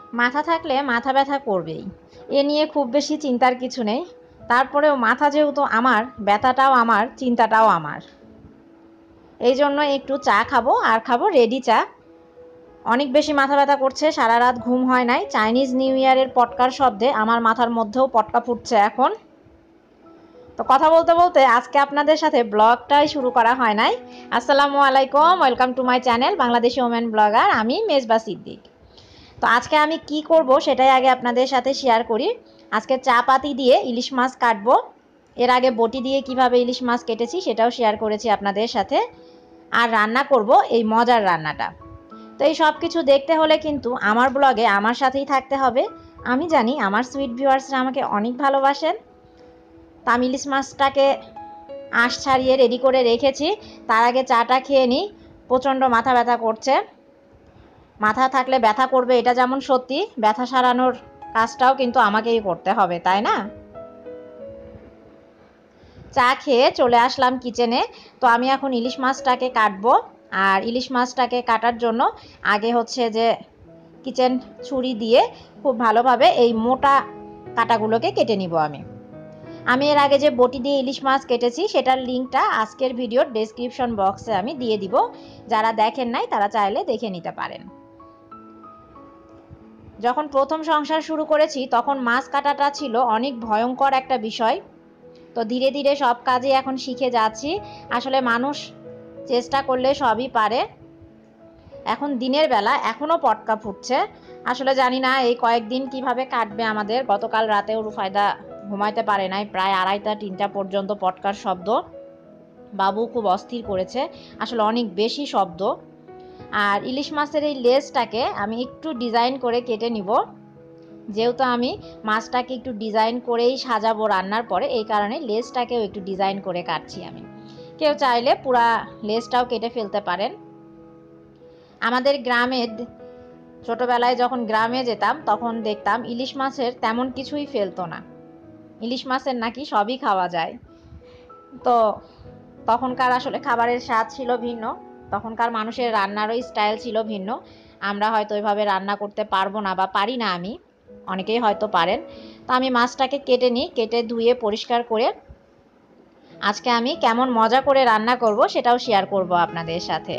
মাথা থাকলে মাথা ব্যথা করবেই, এ নিয়ে খুব বেশি চিন্তার কিছু নেই। তারপরেও মাথা যেহেতু আমার, ব্যথাটাও আমার, চিন্তাটাও আমার। এই জন্য একটু চা খাবো, আর খাবো রেডি চা। অনেক বেশি মাথা ব্যথা করছে, সারা রাত ঘুম হয় নাই। চাইনিজ নিউ ইয়ারের পটকার শব্দে আমার মাথার মধ্যেও পটকা ফুটছে এখন। তো কথা বলতে বলতে আজকে আপনাদের সাথে ব্লগটাই শুরু করা হয় নাই। আসসালামু আলাইকুম, welcome to my channel Bangladeshi women blogger. আমি মেজবা সিদ্দিক। তো আজকে আমি কি করব সেটাই আগে আপনাদের সাথে শেয়ার করি। আজকে চা পাতি দিয়ে ইলিশ মাছ কাটবো। এর আগে বটি দিয়ে কিভাবে ইলিশ মাছ কেটেছি সেটাও শেয়ার করেছি আপনাদের সাথে। আর রান্না করব এই মজার রান্নাটা। তো এই সব কিছু দেখতে হলে কিন্তু আমার ব্লগে আমার সাথেই থাকতে হবে। আমি জানি আমার সুইট ভিউয়ার্সরা আমাকে অনেক ভালোবাসেন। তা আমি ইলিশ মাছটাকে আঁশ ছাড়িয়ে রেডি করে রেখেছি। তার আগে চাটা খেয়ে নিই। প্রচণ্ড মাথা ব্যথা করছে। মাথা থাকলে ব্যথা করবে এটা যেমন সত্যি, ব্যথা সারানোর কাজটাও কিন্তু আমাকেই করতে হবে, তাই না? চা খেয়ে চলে আসলাম কিচেনে। তো আমি এখন ইলিশ মাছটাকে কাটবো। আর ইলিশ মাছটাকে কাটার জন্য আগে হচ্ছে যে কিচেন ছুরি দিয়ে খুব ভালোভাবে এই মোটা কাটাগুলোকে কেটে নিব। আমি এর আগে যে বটি দিয়ে ইলিশ মাছ কেটেছি সেটার লিঙ্কটা আজকের ভিডিওর ডেসক্রিপশন বক্সে আমি দিয়ে দিব। যারা দেখেন নাই তারা চাইলে দেখে নিতে পারেন। যখন প্রথম সংসার শুরু করেছি তখন মাছ কাটাটা ছিল অনেক ভয়ঙ্কর একটা বিষয়। তো ধীরে ধীরে সব কাজই এখন শিখে যাচ্ছি। আসলে মানুষ চেষ্টা করলে সবই পারে। এখন দিনের বেলা এখনও পটকা ফুটছে। আসলে জানি না এই কয়েকদিন কিভাবে কাটবে আমাদের। গতকাল রাতেও রুফায়দা ঘুমাইতে পারে নাই, প্রায় 2:30-3টা পর্যন্ত পটকার শব্দ। বাবু খুব অস্থির করেছে, আসলে অনেক বেশি শব্দ। আর ইলিশ মাছের এই লেজটাকে আমি একটু ডিজাইন করে কেটে নিব। যেহেতু আমি মাছটাকে একটু ডিজাইন করেই সাজাবো রান্নার পরে, এই কারণে লেজটাকেও একটু ডিজাইন করে কাটছি আমি। কেউ চাইলে পুরা লেজটাও কেটে ফেলতে পারেন। আমাদের গ্রামে ছোটবেলায় যখন গ্রামে যেতাম তখন দেখতাম ইলিশ মাছের তেমন কিছুই ফেলতো না। ইলিশ মাছের নাকি সবই খাওয়া যায়। তো তখনকার আসলে খাবারের স্বাদ ছিল ভিন্ন, তখনকার মানুষের রান্নারও স্টাইল ছিল ভিন্ন। আমরা হয়তো ওইভাবে রান্না করতে পারবো না, বা পারি না আমি, অনেকেই হয়তো পারেন। তো আমি মাছটাকে কেটে নিই, কেটে ধুয়ে পরিষ্কার করে আজকে আমি কেমন মজা করে রান্না করব সেটাও শেয়ার করব আপনাদের সাথে।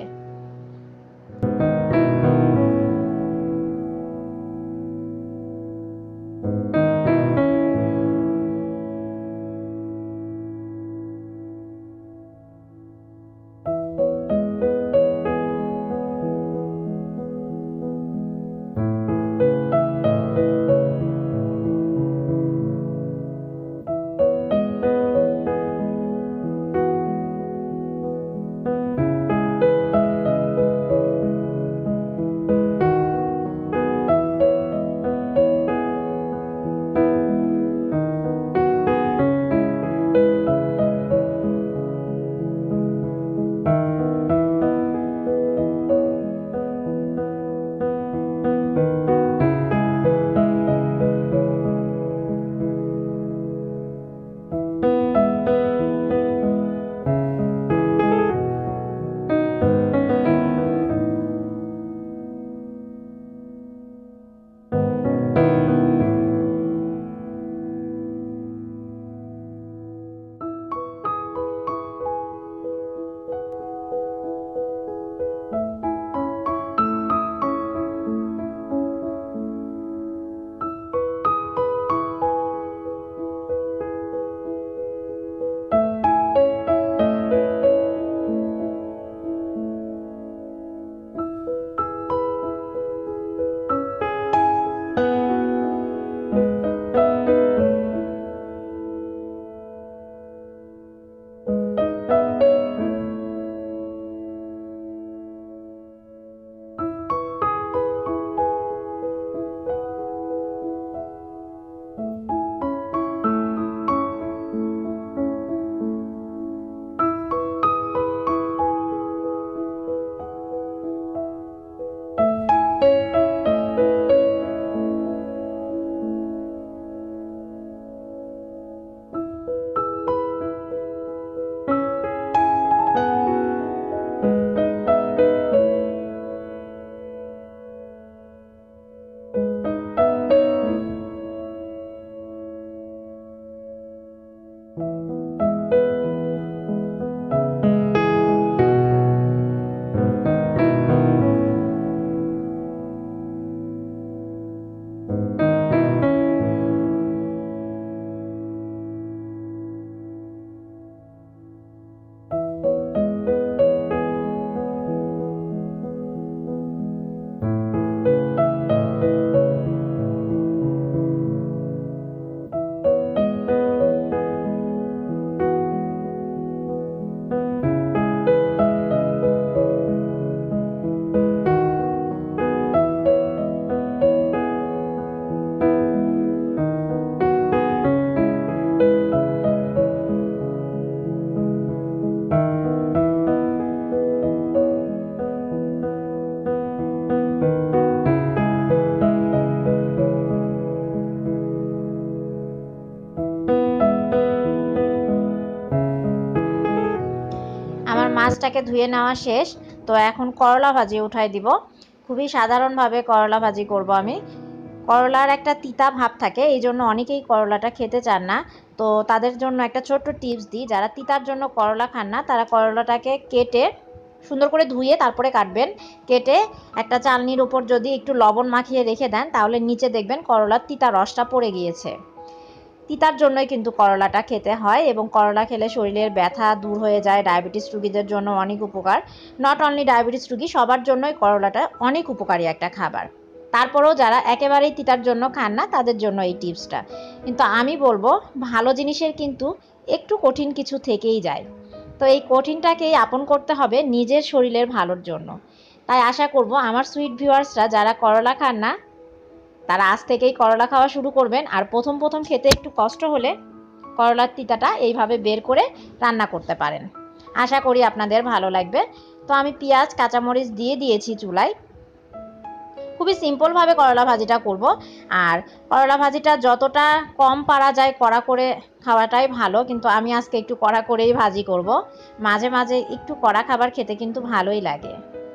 মাছটাকে ধুয়ে নেওয়া শেষ। তো এখন করলা ভাজি উঠাই দিব। খুবই সাধারণভাবে করলা ভাজি করব আমি। করলার একটা তিতা ভাব থাকে, এই জন্য অনেকেই করলাটা খেতে চান না। তো তাদের জন্য একটা ছোট্ট টিপস দিই, যারা তিতার জন্য করলা খান না তারা করলাটাকে কেটে সুন্দর করে ধুয়ে তারপরে কাটবেন। কেটে একটা চালনির উপর যদি একটু লবণ মাখিয়ে রেখে দেন তাহলে নিচে দেখবেন করলার তিতা রসটা পড়ে গিয়েছে। তিতার জন্যই কিন্তু করলাটা খেতে হয়, এবং করলা খেলে শরীরের ব্যথা দূর হয়ে যায়। ডায়াবেটিস রোগীদের জন্য অনেক উপকার। নট অনলি ডায়াবেটিস রোগী, সবার জন্যই করলাটা অনেক উপকারী একটা খাবার। তারপরেও যারা একেবারেই তিতার জন্য খান না তাদের জন্য এই টিপসটা। কিন্তু আমি বলবো ভালো জিনিসের কিন্তু একটু কঠিন কিছু থেকেই যায়। তো এই কঠিনটাকেই আপন করতে হবে নিজের শরীরের ভালোর জন্য। তাই আশা করব আমার সুইট ভিউয়ার্সরা যারা করলা খান না তারা আজ থেকেই করলা খাওয়া শুরু করবেন। আর প্রথম প্রথম খেতে একটু কষ্ট হলে করলার তিতাটা এইভাবে বের করে রান্না করতে পারেন। আশা করি আপনাদের ভালো লাগবে। তো আমি পেঁয়াজ কাঁচামরিচ দিয়ে দিয়েছি চুলায়। খুবই সিম্পলভাবে করলা ভাজিটা করব। আর করলা ভাজিটা যতটা কম পারা যায় কড়া করে খাওয়াটাই ভালো, কিন্তু আমি আজকে একটু কড়া করেই ভাজি করব। মাঝে মাঝে একটু কড়া খাবার খেতে কিন্তু ভালোই লাগে।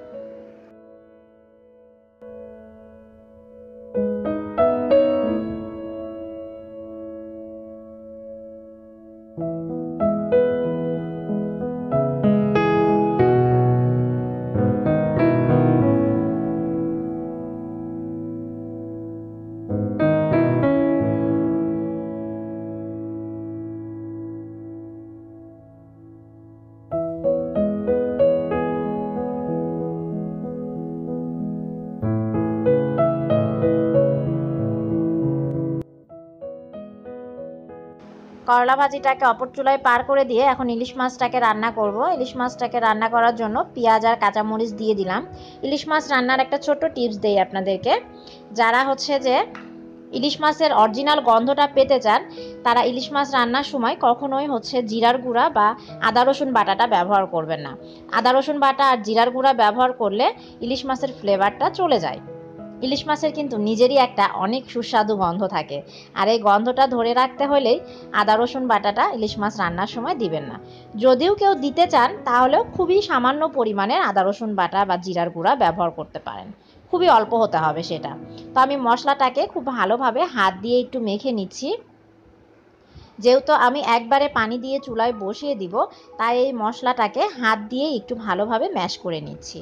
করলা ভাজিটাকে অপর চুলায় পার করে দিয়ে এখন ইলিশ মাছটাকে রান্না করব। ইলিশ মাছটাকে রান্না করার জন্য পেঁয়াজ আর কাঁচামরিচ দিয়ে দিলাম। ইলিশ মাছ রান্নার একটা ছোট্ট টিপস দেই আপনাদেরকে। যারা হচ্ছে যে ইলিশ মাছের অরিজিনাল গন্ধটা পেতে চান তারা ইলিশ মাছ রান্নার সময় কখনোই হচ্ছে জিরার গুঁড়া বা আদা রসুন বাটাটা ব্যবহার করবেন না। আদা রসুন বাটা আর জিরার গুঁড়া ব্যবহার করলে ইলিশ মাছের ফ্লেভারটা চলে যায়। ইলিশ মাছের কিন্তু নিজেরই একটা অনেক সুস্বাদু গন্ধ থাকে, আর এই গন্ধটা ধরে রাখতে হলেই আদা রসুন বাটাটা ইলিশ মাছ রান্নার সময় দিবেন না। যদিও কেউ দিতে চান তাহলেও খুবই সামান্য পরিমাণের আদা রসুন বাটা বা জিরার গুঁড়া ব্যবহার করতে পারেন, খুবই অল্প হতে হবে সেটা। তো আমি মশলাটাকে খুব ভালোভাবে হাত দিয়ে একটু মেখে নিচ্ছি। যেহেতু আমি একবারে পানি দিয়ে চুলায় বসিয়ে দিব, তাই এই মশলাটাকে হাত দিয়ে একটু ভালোভাবে ম্যাশ করে নিচ্ছি।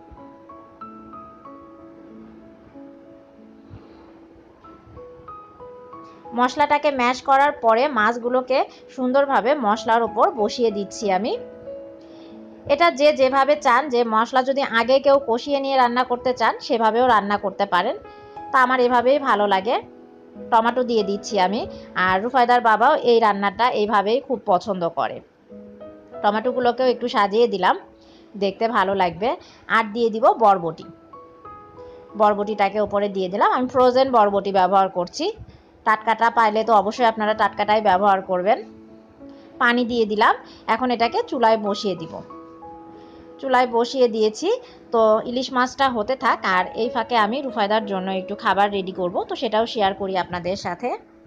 মশলাটাকে ম্যাশ করার পরে মাছগুলোকে সুন্দরভাবে মশলার উপর বসিয়ে দিচ্ছি আমি। এটা যে যেভাবে চান, যে মশলা যদি আগে কেউ কষিয়ে নিয়ে রান্না করতে চান সেভাবেও রান্না করতে পারেন। তা আমার এভাবেই ভালো লাগে। টমেটো দিয়ে দিচ্ছি আমি। আর রুফায়দার বাবাও এই রান্নাটা এইভাবেই খুব পছন্দ করে। টমেটোগুলোকেও একটু সাজিয়ে দিলাম, দেখতে ভালো লাগবে। আর দিয়ে দিব বরবটি। বরবটিটাকে উপরে দিয়ে দিলাম। আমি ফ্রোজেন বরবটি ব্যবহার করছি। টাটকাটা পাইলে তো অবশ্যই আপনারা টাটকাটাই ব্যবহার করবেন। পানি দিয়ে দিলাম। এখন এটাকে চুলায় বসিয়ে দিব। চুলায় বসিয়ে দিয়েছি। তো ইলিশ মাছটা হতে থাক, আর এই ফাঁকে আমি রুফায়দার জন্য একটু খাবার রেডি করব, তো সেটাও শেয়ার করি আপনাদের সাথে।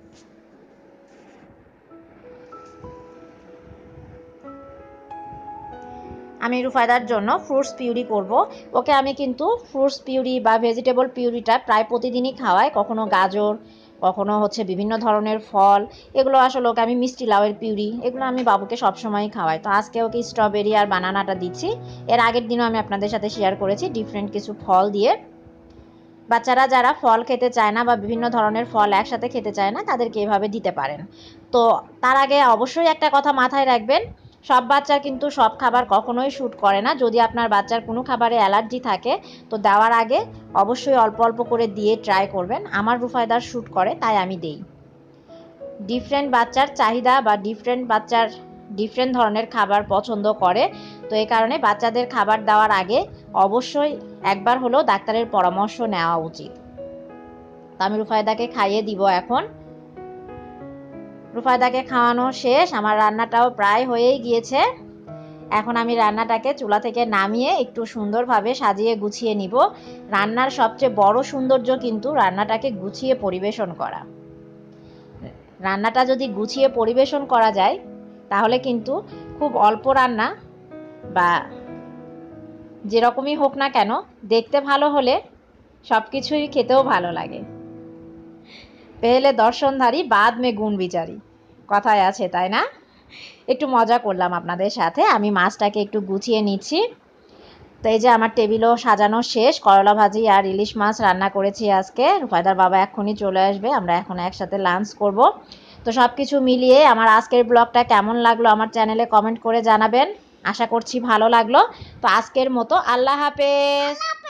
আমি রুফায়দার জন্য ফ্রুটস পিউরি করব। ওকে আমি কিন্তু ফ্রুটস পিউরি বা ভেজিটেবল পিউরিটা প্রায় প্রতিদিনই খাওয়াই। কখনো গাজর, কখনো হচ্ছে বিভিন্ন ধরনের ফল। এগুলো আসলে ওকে আমি মিষ্টি লাউয়ের পিউরি, এগুলো আমি বাবুকে সবসময়ই খাওয়াই। তো আজকে ওকে স্ট্রবেরি আর বানানাটা দিচ্ছি। এর আগের দিনও আমি আপনাদের সাথে শেয়ার করেছি ডিফারেন্ট কিছু ফল দিয়ে। বাচ্চারা যারা ফল খেতে চায় না বা বিভিন্ন ধরনের ফল একসাথে খেতে চায় না তাদেরকে এভাবে দিতে পারেন। তো তার আগে অবশ্যই একটা কথা মাথায় রাখবেন, সব বাচ্চার কিন্তু সব খাবার কখনোই শ্যুট করে না। যদি আপনার বাচ্চার কোনো খাবারে অ্যালার্জি থাকে তো দেওয়ার আগে অবশ্যই অল্প অল্প করে দিয়ে ট্রাই করবেন। আমার রুফায়দার শ্যুট করে তাই আমি দেই। ডিফারেন্ট বাচ্চার চাহিদা বা ডিফারেন্ট বাচ্চার ডিফারেন্ট ধরনের খাবার পছন্দ করে। তো এই কারণে বাচ্চাদের খাবার দেওয়ার আগে অবশ্যই একবার হলেও ডাক্তারের পরামর্শ নেওয়া উচিত। তো আমি রুফায়দাকে খাইয়ে দিব এখন। রুফায়দাকে খাওয়ানো শেষ, আমার রান্নাটাও প্রায় হয়েই গিয়েছে। এখন আমি রান্নাটাকে চুলা থেকে নামিয়ে একটু সুন্দরভাবে সাজিয়ে গুছিয়ে নিব। রান্নার সবচেয়ে বড় সৌন্দর্য কিন্তু রান্নাটাকে গুছিয়ে পরিবেশন করা। রান্নাটা যদি গুছিয়ে পরিবেশন করা যায় তাহলে কিন্তু খুব অল্প রান্না বা যেরকমই হোক না কেন, দেখতে ভালো হলে সব কিছুই খেতেও ভালো লাগে। পেলে দর্শনধারী বাদ মে গুণ বিচারি, কথায় আছে তাই না? একটু মজা করলাম আপনাদের সাথে। আমি মাছটাকে একটু গুছিয়ে নিচ্ছি। তো এই যে আমার টেবিলও সাজানো শেষ, করলা ভাজি আর ইলিশ মাছ রান্না করেছি আজকে। রুফায়দার বাবা এক্ষুনি চলে আসবে, আমরা এখন একসাথে লাঞ্চ করব। তো সব কিছু মিলিয়ে আমার আজকের ব্লগটা কেমন লাগলো আমার চ্যানেলে কমেন্ট করে জানাবেন। আশা করছি ভালো লাগলো। তো আজকের মতো আল্লাহ হাফেজ।